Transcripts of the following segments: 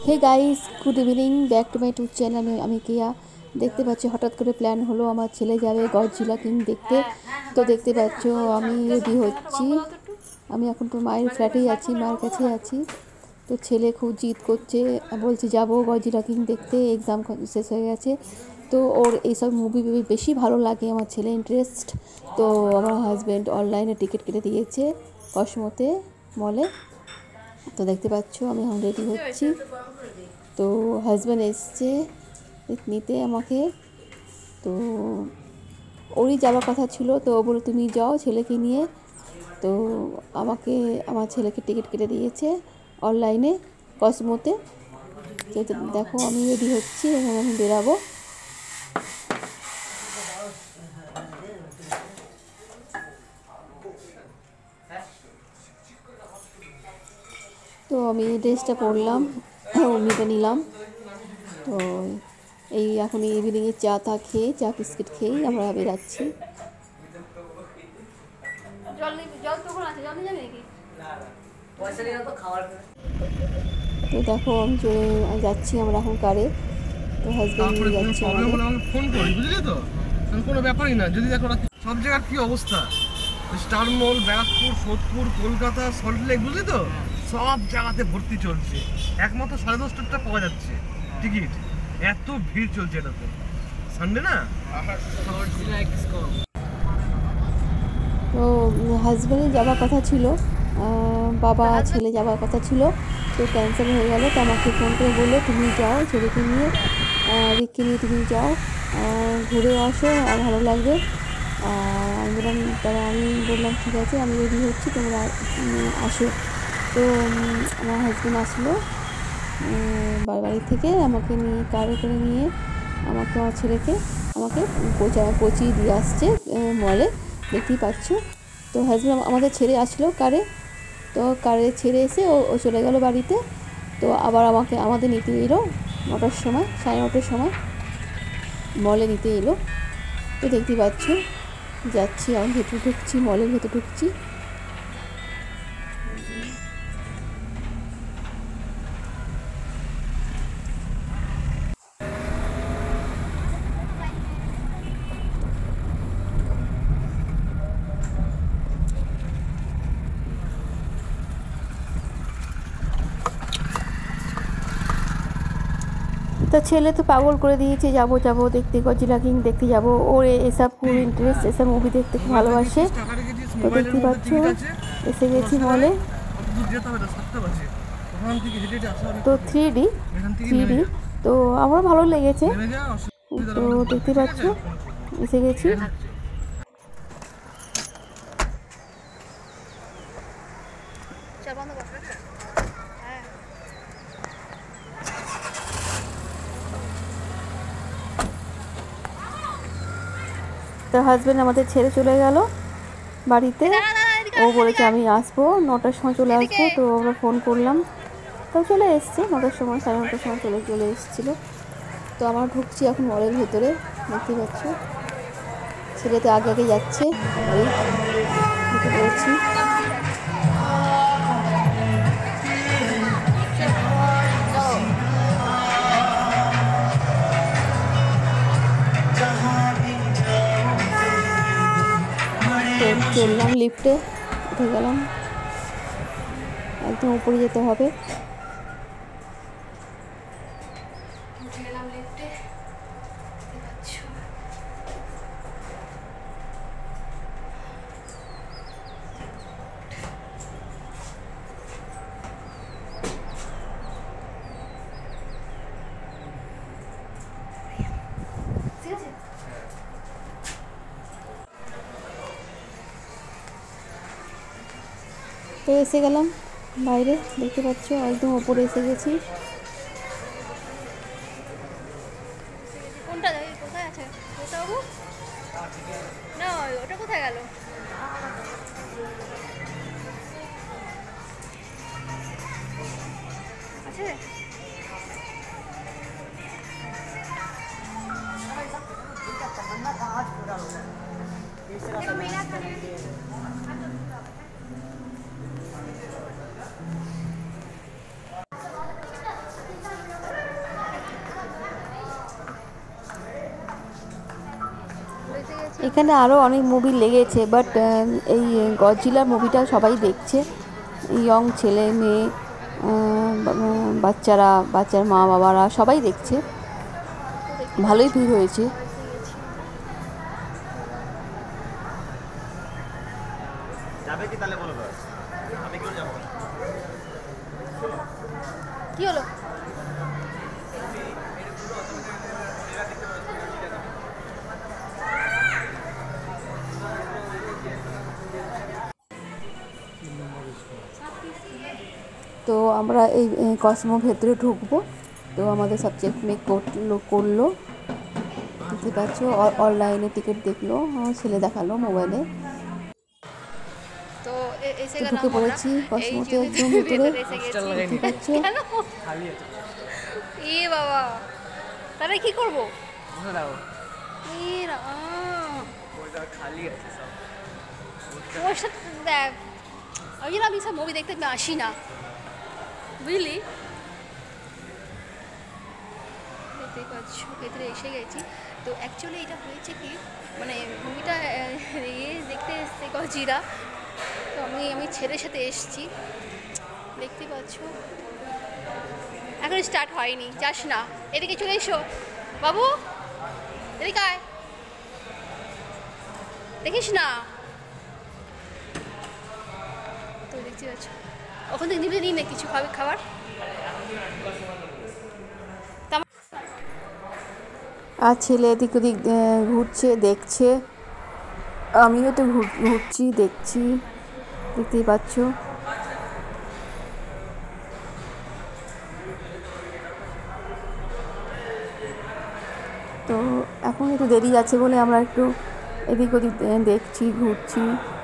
Hey guys, good evening, back to my tube channel. আমি কিয়া। দেখতে পাচ্ছি হঠাৎ করে প্ল্যান হলো আমার ছেলে যাবে গডজিলা কিং দেখতে। তো দেখতে পাচ্ছ আমি রেডি হচ্ছি। আমি এখন তো মায়ের ফ্ল্যাটেই আছি, মায়ের কাছেই আছি। তো ছেলে খুব জিদ করছে, বলছে যাবো গডজিলা কিং দেখতে, এক্সাম শেষ হয়ে গেছে। তো ওর এইসব মুভি বেশি ভালো লাগে, আমার ছেলে ইন্টারেস্ট। তো আমার হাজব্যান্ড অনলাইনে টিকিট কেটে দিয়েছে কসমোতে মলে। তো দেখতে পাচ্ছ আমি এখন রেডি হচ্ছি। তো হাজব্যান্ড এসছে নিতে আমাকে। তো ওরই যাওয়ার কথা ছিল, তো ও বলে তুমি যাও ছেলেকে নিয়ে। তো আমাকে আমার ছেলেকে টিকিট কেটে দিয়েছে অনলাইনে কসমোতে। তো দেখো আমি রেডি হচ্ছি, এখন আমি বেরাবো। তো আমি ড্রেসটা পরলাম, ওড়নিটা নিলাম। তো এই এখন ইভিনিংয়ে চা খেয়ে, চা বিস্কিট খেয়েই আমরা বেরাচ্ছি। তো দেখো আমি যাচ্ছি আমরা এখন কারে। তো হাজব্যান্ড নিয়ে যাচ্ছে আমাকে। ফোন করি, বুঝলি তো, কোনো ব্যাপারই না। যদি দেখো সব জায়গার কি অবস্থা, star mall, Barrackpore, Sodepur, Kolkata, Salt Lake, বুঝলি তো, সব জায়গাতে ভর্তি চলছে। একমাত্র 10:30টা পাওয়া যাচ্ছে টিকিট। এত ভিড় চলছে এটাতে, সানডে না। তো হাজব্যান্ডের যাওয়ার কথা ছিল, বাবা ছেলে যাওয়ার কথা ছিল, তো ক্যান্সেল হয়ে গেল। তো আমাকে ফোন করে বললো তুমি যাও ছেলেকে নিয়ে, রিককে নিয়ে তুমি যাও, ঘুরে আসো, আর ভালো লাগবে। আমি বললাম তারা, আমি বললাম ঠিক আছে আমি রেডি হচ্ছি, তোমরা আসো। তো আমার হাজব্যান্ড আসলো বাড়ি থেকে, আমাকে নিয়ে কারে করে নিয়ে আমাকে আমার ছেলেকে আমাকে পৌঁছিয়ে দিয়ে আসছে মলে, দেখতেই পাচ্ছ। তো হাজব্যান্ড আমাদের ছেড়ে আসলো কারে। তো কারে ছেড়ে এসে ও চলে গেল বাড়িতে। তো আবার আমাদের নিতে এলো 9টার সময়, 9:30টার সময় মলে নিতে এলো। তো দেখতেই পাচ্ছ যাচ্ছি, আমি ভেতরে ঢুকছি, মলের ভেতরে ঢুকছি। তো ছেলে তো পাগল করে দিয়েছে, যাবো দেখতে, গডজিলা কিং দেখতে যাবো। ওর এসব খুব ইন্টারেস্ট, এসব মুভি দেখতে খুব ভালোবাসে। তো দেখতে পাচ্ছ এসে গেছি মলে। তো 3D তো আমার ভালো লেগেছে। তো দেখতে পাচ্ছ এসে গেছি। তো হাজব্যান্ড আমাদের ছেড়ে চলে গেল বাড়িতে। ও বলেছে আমি আসবো 9টার সময় চলে আসবো। তো আমরা ফোন করলাম, তো চলে এসছে 9টার সময়, 9:30টার সময় চলে এসেছিলো। তো আমরা ঢুকছি এখন মলের ভেতরে, দেখতে পাচ্ছ ছেলে তো আগে যাচ্ছে, ঢুকে পড়েছি। চললাম লিফটে, উঠে গেলাম, একদম উপরে যেতে হবে। তো এসে গেলাম বাইরে, দেখতে পাচ্ছ একদম ওপরে এসে গেছি। কোনটা কোথায় আছে বাবু? না ওটা কোথায় গেল? আছে এখানে আরও অনেক মুভি লেগেছে, বাট এই গডজিলার মুভিটা সবাই দেখছে, ইয়ং ছেলে মেয়ে, বাচ্চার মা বাবারা সবাই দেখছে, ভালোই ভিড় হয়েছে। কি হলো? তো আমরা এই কসমো ভেতরে ঢুকবো, তো আমাদের সাবজেক্ট মেক করলো, দেখতে পাচ্ছ, অনলাইনে টিকিট দেখলো, আমার ছেলে দেখালো মোবাইলে। তো এসে তো গেলাম ঢুকে পড়েছি কসমোতে একদম ভেতরে, দেখতে পাচ্ছ। এ বাবা, তাহলে কি করবো? দেখ, আমি সব মুভি দেখতে আসি না, বুঝলি? দেখতেই পাচ্ছ ভেতরে এসে গেছি। তো অ্যাকচুয়ালি এটা হয়েছে কি, মানে মুভিটা দেখতে এসছে গজিরা, তো আমি ছেলের সাথে এসছি, দেখতে পাচ্ছ। এখন স্টার্ট হয়নি, যাস না, এদিকে চলে এসো বাবু, এদিকে আয়, দেখিস না। তো দেখতে পাচ্ছ ওখান থেকে নিবি নিই না কিছু খাবার। আর ছেলে এদিক ওদিক ঘুরছে, দেখছে, আমিও তো ঘুরছি, দেখছি, দেখতেই পাচ্ছ। তো এখন একটু দেরি আছে বলে আমরা একটু এদিক ওদিক দেখছি, ঘুরছি।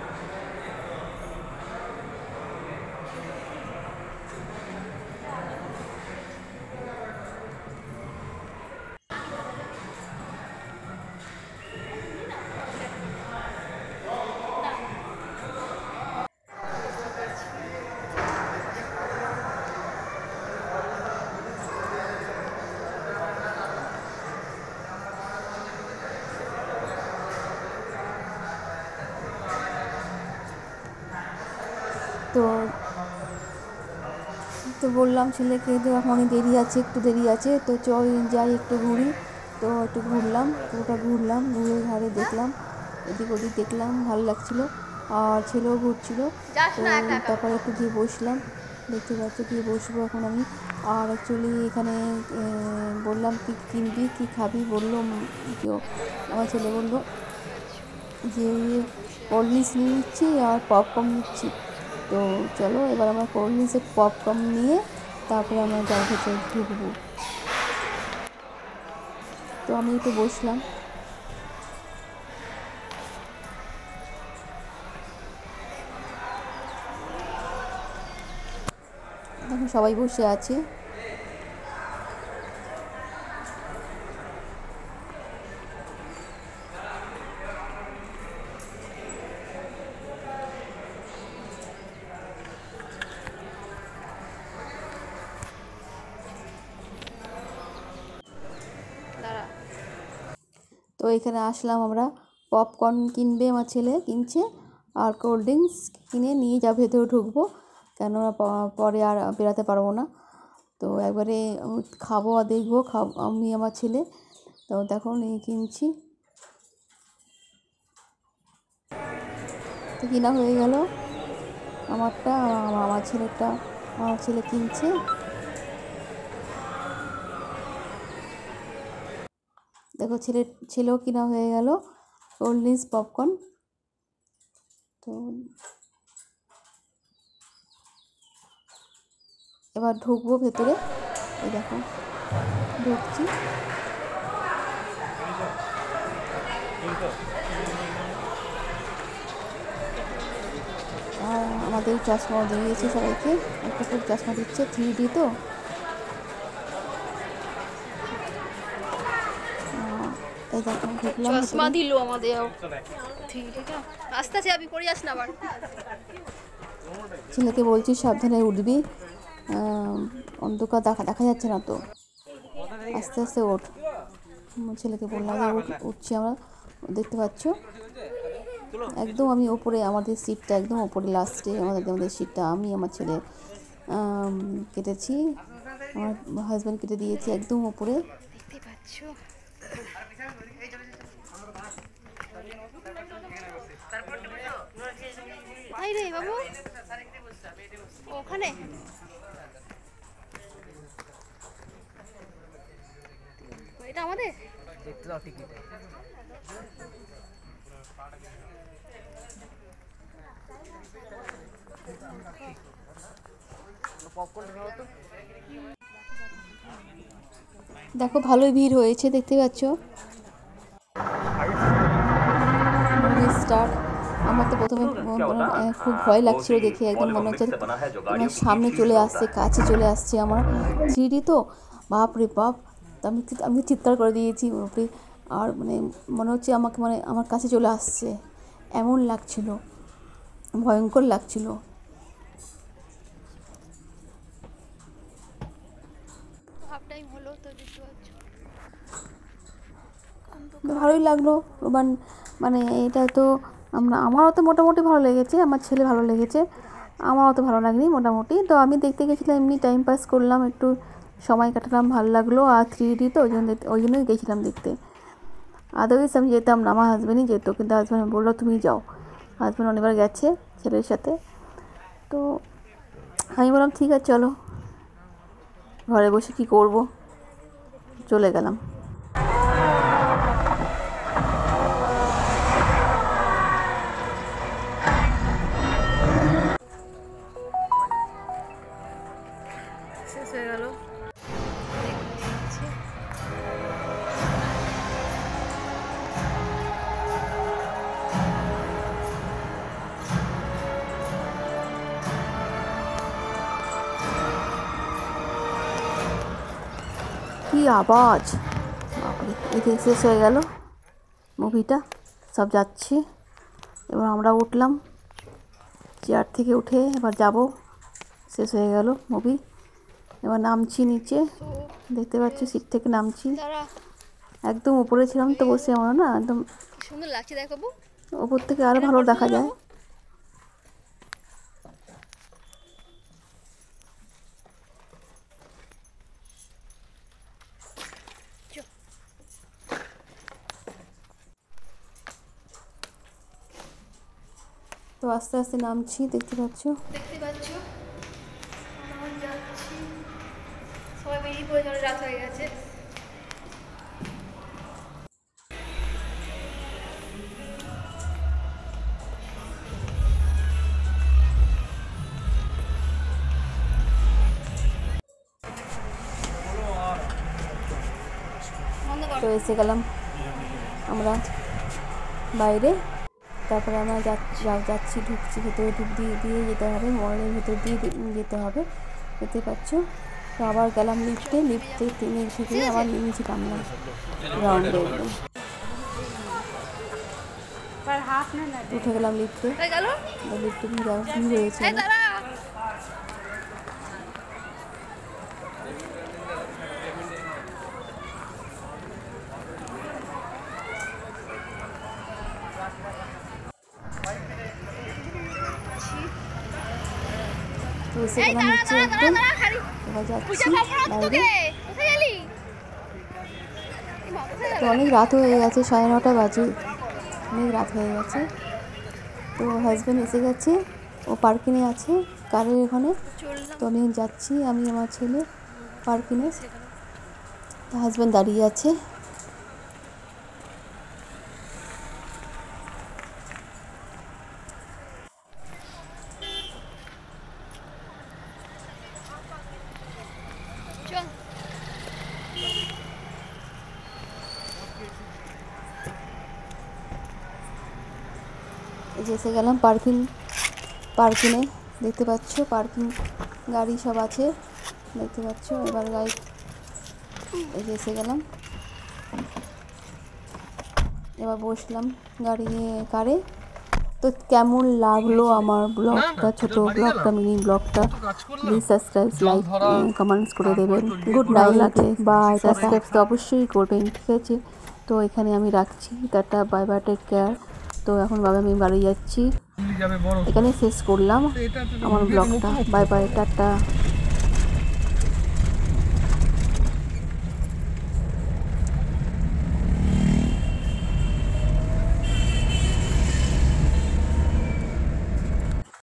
তো বললাম ছেলেকে, তো এখন অনেক দেরি আছে, একটু দেরি আছে, তো চল যাই একটু ঘুরি। তো একটু ঘুরলাম, পুরোটা ঘুরলাম, ঘুরে ঘাড়ে দেখলাম, এদিক ওদিক দেখলাম, ভালো লাগছিলো, আর ছেলেও ঘুরছিল। তো তারপরে একটু গিয়ে বসলাম, দেখতে পাচ্ছি গিয়ে বসবো এখন আমি। আর অ্যাকচুয়ালি এখানে বললাম কি কিনবি, কী খাবি, বললো কেউ, আমার ছেলে বললো যে কোল্ড ড্রিঙ্কস নিয়ে নিচ্ছি আর পপকর্ন নিচ্ছি। তো চলো এবার আমরা কোল্ড ড্রিঙ্কসে পপকর্ন নিয়ে তারপরে আমরা যার ভেতরে ঢুকবো। তো আমি একটু বসলাম, এখন সবাই বসে আছে। তো এখানে আসলাম আমরা, পপকর্ন কিনবে আমার ছেলে, কিনছে, আর কোল্ড ড্রিঙ্কস কিনে নিয়ে যা ভেতরে ঢুকবো, কেননা পরে আর বেরাতে পারবো না। তো একবারে খাবো আর দেখবো, আমি আমার ছেলে। তো দেখো নিয়ে কিনছি, তো কিনা হয়ে গেল আমারটা, আমার ছেলেটা, আমার ছেলে কিনছে। দেখো ছেলেও কিনা হয়ে গেল কোল্ড ড্রিঙ্কস, পপকর্ন। তো এবার ঢুকবো ভেতরে, এই দেখো ঢুকছি। আর আমাদের চশমা দিয়েছে সবাইকে, একটা করে চশমা দিচ্ছে, 3D তো। এই দেখো ঢুকলাম, চশমা দিল আমাদের, আস্তে আস্তে আমি পড়ে যাস না আবার। ছেলেকে বলছি সাবধানে উঠবি, অন্ধকার দেখা যাচ্ছে না তো, আস্তে আস্তে ওঠ। ছেলেকে বললাম যে উঠছি আমরা, দেখতে পাচ্ছ একদম আমি ওপরে, আমাদের সিটটা একদম ওপরে লাস্টে, আমাদের সিটটা আমি আমার ছেলে কেটেছি, আমার হাজব্যান্ড কেটে দিয়েছে একদম ওপরে। দেখতে পাচ্ছ আই রে বাবু ওখানে এটা আমাদের দেখতে দাও টিকিট। দেখো ভালোই ভিড় হয়েছে, দেখতে পাচ্ছ স্টার্ট। আমার তো প্রথমে খুব ভয় লাগছিল দেখে, একদম মনে হচ্ছে আমার সামনে চলে আসছে, কাছে চলে আসছে আমার 3D তো, বাপ রে বাপ। আমি চিৎকার করে দিয়েছি বাপরে, আর মানে মনে হচ্ছে আমাকে মানে আমার কাছে চলে আসছে, এমন লাগছিল, ভয়ঙ্কর লাগছিল। হাফ টাইম হলো তো দেখতে পাচ্ছ ভালোই লাগলো। মানে এটা তো আমারও তো মোটামুটি ভালো লেগেছে, আমার ছেলে ভালো লেগেছে, আমারও তো ভালো লাগেনি মোটামুটি। তো আমি দেখতে গেছিলাম, এমনি টাইম পাস করলাম, একটু সময় কাটালাম, ভালো লাগলো। আর 3D তো ওই জন্যই গেছিলাম দেখতে। আদারওয়াইজ আমি যেতাম না, আমার হাজব্যান্ডই যেত, কিন্তু হাজব্যান্ড বললো তুমি যাও। হাজব্যান্ড অনেকবার গেছে ছেলের সাথে, তো আমি বললাম ঠিক আছে চলো, ঘরে বসে কি করব, চলে গেলাম। শেষ হয়ে গেল। কি আওয়াজ, বাপরে! এদিকে শেষ হয়ে গেল মুভিটা, সব যাচ্ছি। এবার আমরা উঠলাম চেয়ার থেকে, উঠে এবার যাব, শেষ হয়ে গেল মুভি। এবার নামছি নিচে, দেখতে পাচ্ছি সিট থেকে নামছি, একদম উপরে ছিলাম তো বসে, আমরা না একদম সুন্দর লাগছে দেখো বাবু, ওপর থেকে আরো ভালো দেখা যায়। তো আস্তে আস্তে নামছি, দেখতে পাচ্ছ আমরা যাচ্ছি, সবাই বেরিয়ে পড়ে, রাত হয়ে গেছে। তো এসে গেলাম আমরা বাইরে। তারপরে আমরা যাচ্ছি ঢুকছি, ভেতরে দিয়ে যেতে হবে, মলের ভেতর দিয়ে যেতে হবে, দেখতে পাচ্ছ। তো আবার গেলাম লিফটে থেকে আবার নেমেছিলাম না গ্রাউন্ডে, একদম উঠে গেলাম লিফটে। লিফটে ভিড় হয়েছে। তো এসে গেলাম নিচে একদম, এবার যাচ্ছি বাইরে। তো অনেক রাত হয়ে গেছে, 9:30 বাজে, অনেক রাত হয়ে গেছে। তো হাজব্যান্ড এসে গেছে, ও পার্কিংয়ে আছে কারের ওখানে। তো আমি যাচ্ছি, আমি আমার ছেলে পার্কিংয়ে, হাজব্যান্ড দাঁড়িয়ে আছে। এসে গেলাম পার্কিংয়ে, দেখতে পাচ্ছ পার্কিং গাড়ি সব আছে, দেখতে পাচ্ছ। এবার গাড়ি এসে গেলাম, এবার বসলাম কারে। তো কেমন লাগলো আমার ব্লগটা, ছোট ব্লগটা, মিনি ব্লগটা, প্লিজ সাবস্ক্রাইব, লাইক, কমেন্টস করে দেবেন। গুড নাইট, বাই, সাবস্ক্রাইব তো অবশ্যই করবেন, ঠিক আছে। তো এখানে আমি রাখছি, tata, bye bye, take care. তো এখন বাবা আমি বাড়ি যাচ্ছি, যাবে বড় এখানে শেষ করলাম এটা আমার ব্লগটা। Bye bye, tata.